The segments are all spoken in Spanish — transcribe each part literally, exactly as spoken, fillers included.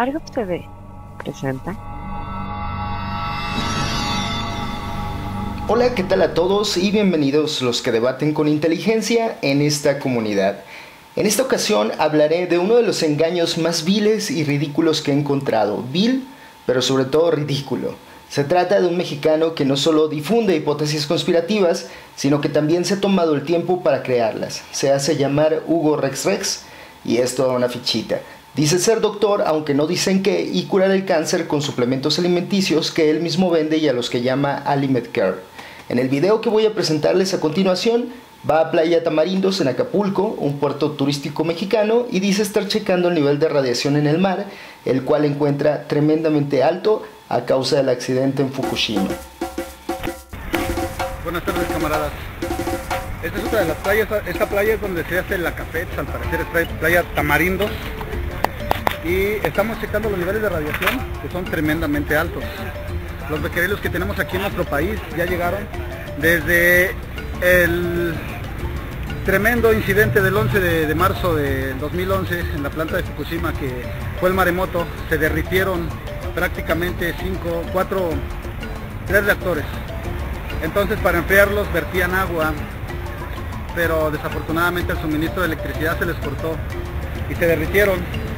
Argob T V presenta. Hola, ¿qué tal a todos? Y bienvenidos los que debaten con inteligencia en esta comunidad. En esta ocasión hablaré de uno de los engaños más viles y ridículos que he encontrado. Vil, pero sobre todo ridículo. Se trata de un mexicano que no solo difunde hipótesis conspirativas, sino que también se ha tomado el tiempo para crearlas. Se hace llamar Hugo Rex Rex y es toda una fichita. Dice ser doctor, aunque no dicen qué, y curar el cáncer con suplementos alimenticios que él mismo vende y a los que llama AliMedCare. En el video que voy a presentarles a continuación, va a Playa Tamarindos en Acapulco, un puerto turístico mexicano, y dice estar checando el nivel de radiación en el mar, el cual encuentra tremendamente alto a causa del accidente en Fukushima. Buenas tardes, camaradas. Esta es otra de las playas. Esta playa es donde se hace la café, al parecer es Playa Tamarindos. Y estamos checando los niveles de radiación, que son tremendamente altos. Los becquerelos que tenemos aquí en nuestro país ya llegaron desde el tremendo incidente del once de marzo de dos mil once en la planta de Fukushima, que fue el maremoto. Se derritieron prácticamente cinco, cuatro, tres reactores. Entonces, para enfriarlos vertían agua, pero desafortunadamente el suministro de electricidad se les cortó y se derritieron.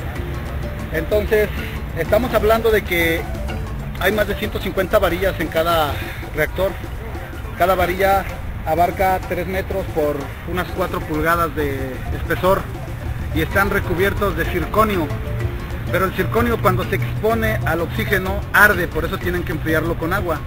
Entonces, estamos hablando de que hay más de ciento cincuenta varillas en cada reactor. Cada varilla abarca tres metros por unas cuatro pulgadas de espesor y están recubiertos de circonio. Pero el circonio, cuando se expone al oxígeno, arde, por eso tienen que enfriarlo con agua.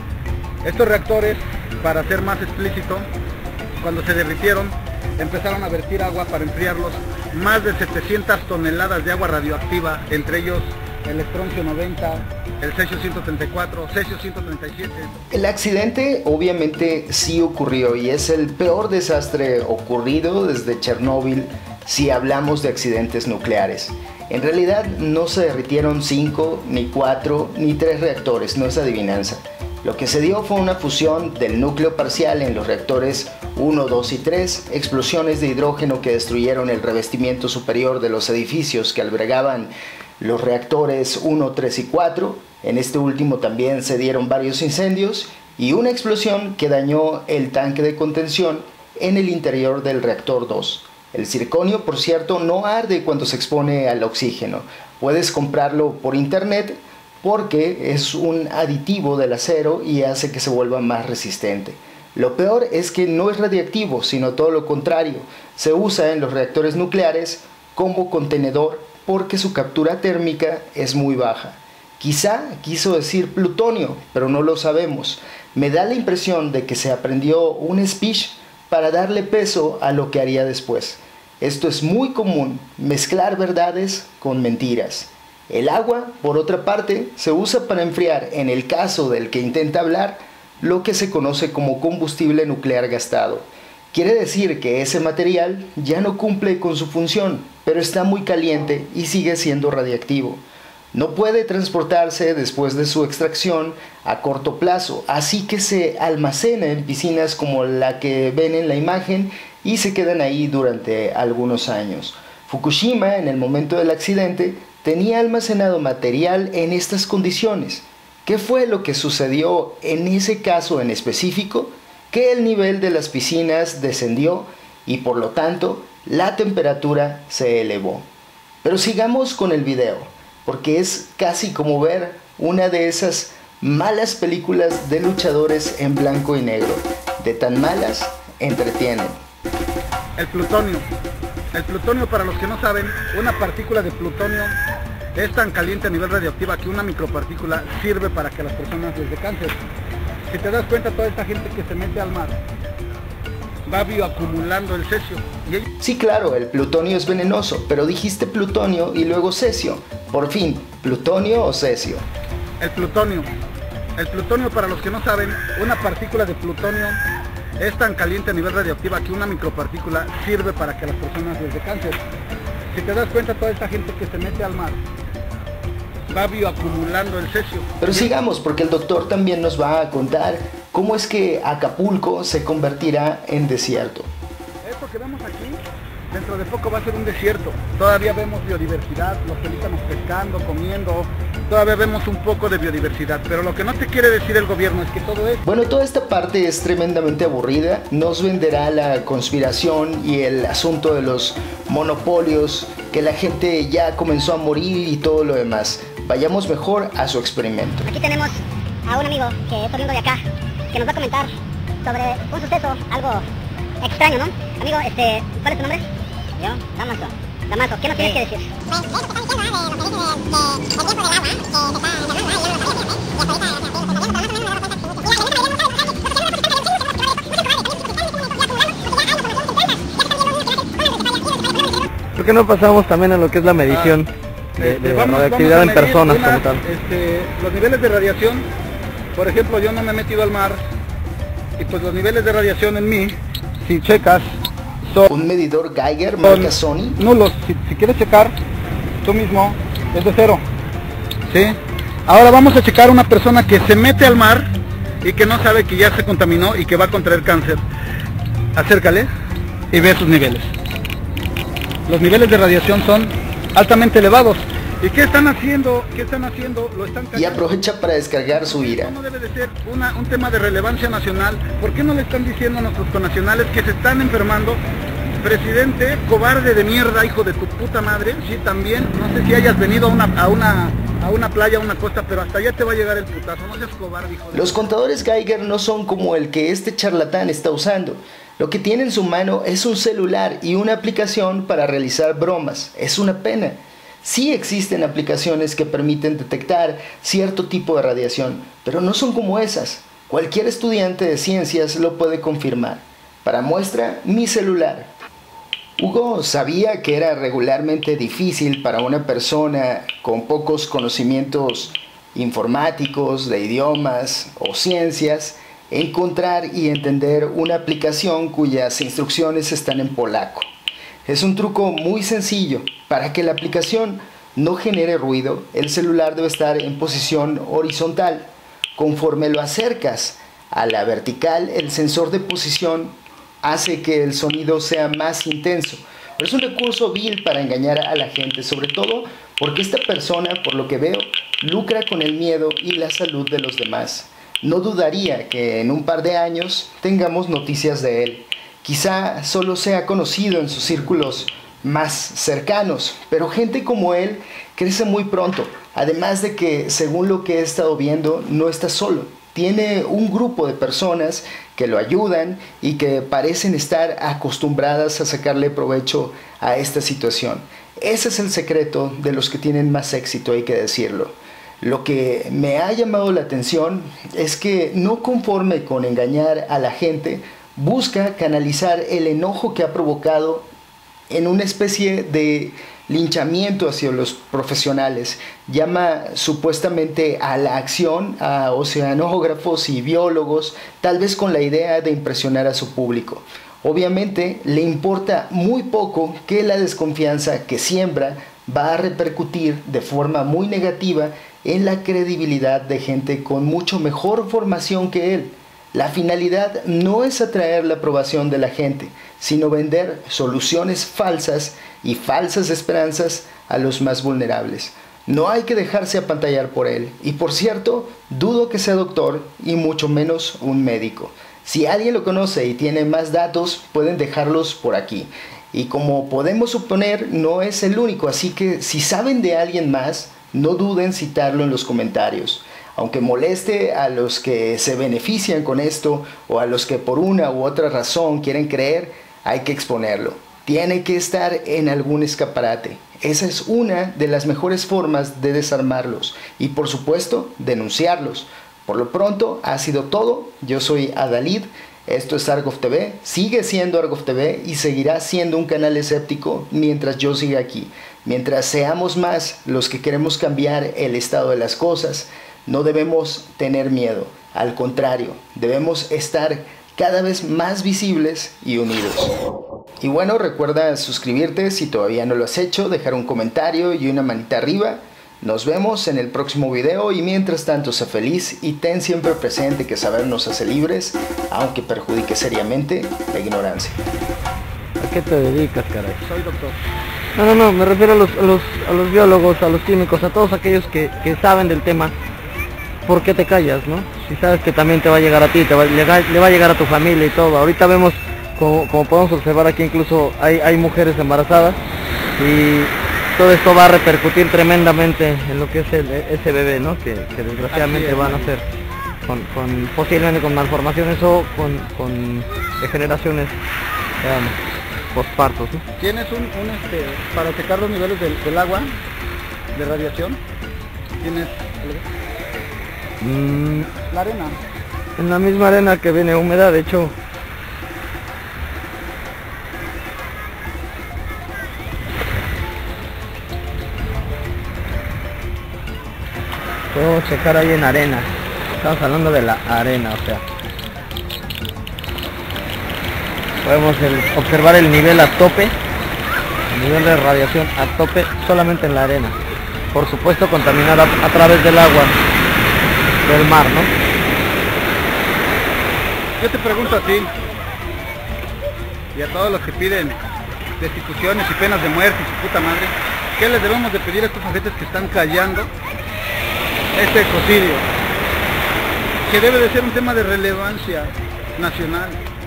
Estos reactores, para ser más explícito, cuando se derritieron, empezaron a vertir agua para enfriarlos. Más de setecientas toneladas de agua radioactiva, entre ellos el estroncio noventa, el cesio ciento treinta y cuatro, cesio ciento treinta y siete. El accidente obviamente sí ocurrió y es el peor desastre ocurrido desde Chernóbil si hablamos de accidentes nucleares. En realidad no se derritieron cinco, ni cuatro, ni tres reactores, no es adivinanza. Lo que se dio fue una fusión del núcleo parcial en los reactores uno, dos y tres, explosiones de hidrógeno que destruyeron el revestimiento superior de los edificios que albergaban los reactores uno, tres y cuatro. En este último también se dieron varios incendios y una explosión que dañó el tanque de contención en el interior del reactor dos. El circonio, por cierto, no arde cuando se expone al oxígeno. Puedes comprarlo por internet porque es un aditivo del acero y hace que se vuelva más resistente. Lo peor es que no es radiactivo, sino todo lo contrario. Se usa en los reactores nucleares como contenedor porque su captura térmica es muy baja. Quizá quiso decir plutonio, pero no lo sabemos. Me da la impresión de que se aprendió un speech para darle peso a lo que haría después. Esto es muy común, mezclar verdades con mentiras. El agua, por otra parte, se usa para enfriar, en el caso del que intenta hablar, lo que se conoce como combustible nuclear gastado. Quiere decir que ese material ya no cumple con su función, pero está muy caliente y sigue siendo radiactivo. No puede transportarse después de su extracción a corto plazo, así que se almacena en piscinas como la que ven en la imagen y se quedan ahí durante algunos años. Fukushima, en el momento del accidente, tenía almacenado material en estas condiciones. ¿Qué fue lo que sucedió en ese caso en específico? Que el nivel de las piscinas descendió y por lo tanto la temperatura se elevó. Pero sigamos con el video, porque es casi como ver una de esas malas películas de luchadores en blanco y negro. De tan malas, entretienen. El plutonio. El plutonio, para los que no saben, una partícula de plutonio es tan caliente a nivel radioactiva que una micropartícula sirve para que a las personas les dé cáncer. Si te das cuenta, toda esta gente que se mete al mar va bioacumulando el cesio. Y ellos... Sí, claro, el plutonio es venenoso, pero dijiste plutonio y luego cesio. Por fin, ¿plutonio o cesio? El plutonio. El plutonio, para los que no saben, una partícula de plutonio es tan caliente a nivel radioactiva que una micropartícula sirve para que a las personas les dé cáncer. Si te das cuenta, toda esta gente que se mete al mar va bioacumulando el cesio. Pero sigamos, porque el doctor también nos va a contar cómo es que Acapulco se convertirá en desierto. Esto que vemos aquí dentro de poco va a ser un desierto. Todavía vemos biodiversidad, los pelícanos pescando, comiendo, todavía vemos un poco de biodiversidad, pero lo que no te quiere decir el gobierno es que todo es... Bueno, toda esta parte es tremendamente aburrida, nos venderá la conspiración y el asunto de los monopolios, que la gente ya comenzó a morir y todo lo demás. Vayamos mejor a su experimento. Aquí tenemos a un amigo que es oriundo de acá, que nos va a comentar sobre un suceso, algo extraño, ¿no? Amigo, este, ¿cuál es tu nombre? Yo, Damaso. Damaso, ¿qué nos tienes que decir? Pues de eso que están diciendo, ¿eh? de lo que dice de, de, del tiempo del agua, que se está enfermando, ¿eh? Y ya no lo sabía, ¿eh? Y hasta ahorita se está viendo, pero más o menos me he dado cuenta que... Y la gente no sabe, no sabe, ¿Por qué no pasamos también a lo que es la medición Ah, de, este, de vamos- radioactividad vamos a en medir personas una, como tal? este, los niveles de radiación, por ejemplo, yo no me he metido al mar, y pues los niveles de radiación en mí, si checas, son, Un medidor Geiger son marca Sony. nulos. Si, si quieres checar, tú mismo, es de cero. ¿Sí? Ahora vamos a checar una persona que se mete al mar y que no sabe que ya se contaminó y que va a contraer cáncer. Acércale y ve sus niveles. Los niveles de radiación son altamente elevados. ¿Y qué están haciendo? ¿Qué están haciendo? Lo están Y callando. aprovecha para descargar su ira. No debe de ser una- un tema de relevancia nacional. ¿Por qué no le están diciendo a nuestros connacionales que se están enfermando? Presidente, cobarde de mierda, hijo de tu puta madre. Sí, también, no sé si hayas venido a una, a una, a una playa, a una costa, pero hasta allá te va a llegar el putazo. No seas cobarde, hijo de... Los contadores Geiger no son como el que este charlatán está usando. Lo que tiene en su mano es un celular y una aplicación para realizar bromas. Es una pena. Sí existen aplicaciones que permiten detectar cierto tipo de radiación, pero no son como esas. Cualquier estudiante de ciencias lo puede confirmar. Para muestra, mi celular. Hugo sabía que era regularmente difícil para una persona con pocos conocimientos informáticos, de idiomas o ciencias encontrar y entender una aplicación cuyas instrucciones están en polaco. Es un truco muy sencillo. Para que la aplicación no genere ruido, el celular debe estar en posición horizontal. Conforme lo acercas a la vertical, el sensor de posición hace que el sonido sea más intenso. Pero es un recurso vil para engañar a la gente, sobre todo porque esta persona, por lo que veo, lucra con el miedo y la salud de los demás. No dudaría que en un par de años tengamos noticias de él. Quizá solo sea conocido en sus círculos más cercanos, pero gente como él crece muy pronto. Además de que, según lo que he estado viendo, no está solo. Tiene un grupo de personas que lo ayudan y que parecen estar acostumbradas a sacarle provecho a esta situación. Ese es el secreto de los que tienen más éxito, hay que decirlo. Lo que me ha llamado la atención es que, no conforme con engañar a la gente, busca canalizar el enojo que ha provocado en una especie de linchamiento hacia los profesionales. Llama supuestamente a la acción a oceanógrafos y biólogos, tal vez con la idea de impresionar a su público. Obviamente le importa muy poco que la desconfianza que siembra va a repercutir de forma muy negativa en la credibilidad de gente con mucho mejor formación que él. La finalidad no es atraer la aprobación de la gente, sino vender soluciones falsas y falsas esperanzas a los más vulnerables. No hay que dejarse apantallar por él. Y por cierto, dudo que sea doctor y mucho menos un médico. Si alguien lo conoce y tiene más datos, pueden dejarlos por aquí. Y como podemos suponer, no es el único, así que si saben de alguien más, no duden citarlo en los comentarios. Aunque moleste a los que se benefician con esto o a los que por una u otra razón quieren creer, hay que exponerlo. Tiene que estar en algún escaparate. Esa es una de las mejores formas de desarmarlos y, por supuesto, denunciarlos. Por lo pronto ha sido todo. Yo soy Adalid. Esto es Argov T V, sigue siendo Argov T V y seguirá siendo un canal escéptico mientras yo siga aquí. Mientras seamos más los que queremos cambiar el estado de las cosas, no debemos tener miedo. Al contrario, debemos estar cada vez más visibles y unidos. Y bueno, recuerda suscribirte si todavía no lo has hecho, dejar un comentario y una manita arriba. Nos vemos en el próximo video y mientras tanto sé feliz y ten siempre presente que saber nos hace libres, aunque perjudique seriamente la ignorancia. qué te dedicas, caray? Soy doctor. No, no, no, me refiero a los, a los, a los biólogos, a los químicos, a todos aquellos que, que saben del tema. ¿Por qué te callas, no? Si sabes que también te va a llegar a ti, te va, le, va, le va a llegar a tu familia y todo. Ahorita vemos, como, como podemos observar aquí, incluso hay, hay mujeres embarazadas y todo esto va a repercutir tremendamente en lo que es el, ese bebé, ¿no? Que, que desgraciadamente es, van a ser con, con posiblemente con malformaciones o con, con degeneraciones um, postpartos, ¿no? ¿Tienes un, un este, para checar los niveles del, del agua, de radiación? ¿Tienes algo? Mm, La arena. en la misma arena que viene húmeda, de hecho. Puedo checar ahí en arena. Estamos hablando de la arena, o sea. Podemos el- observar el nivel a tope, el nivel de radiación a tope solamente en la arena. Por supuesto contaminada a, a través del agua del mar, ¿no? Yo te pregunto a ti y a todos los que piden destituciones y penas de muerte y su puta madre, ¿qué les debemos de pedir a estos agentes que están callando este ecocidio? Que debe de ser un tema de relevancia nacional.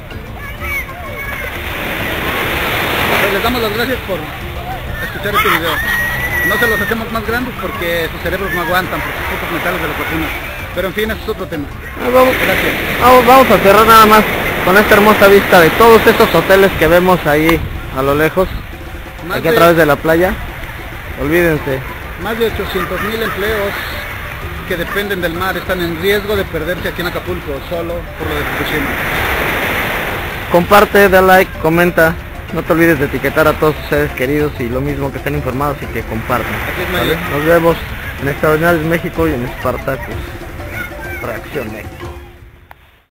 Pues les damos las gracias por escuchar este video. No se los hacemos más grandes porque sus cerebros no aguantan por sus putos metales de las vacunas. Pero en fin, ese es otro tema. Ah, Vamos, Gracias. vamos, vamos a cerrar nada más con esta hermosa vista de todos estos hoteles que vemos ahí a lo lejos, Más aquí a de- través de la playa. Olvídense. Más de ochocientos mil empleos que dependen del mar están en riesgo de perderse aquí en Acapulco, solo por lo de Fukushima. Comparte, da like, comenta. No te olvides de etiquetar a todos tus seres queridos y lo mismo que estén informados y que compartan. Aquí es ¿Vale? Mayer. Nos vemos en Extraordinarios México y en Spartacus Reacción México.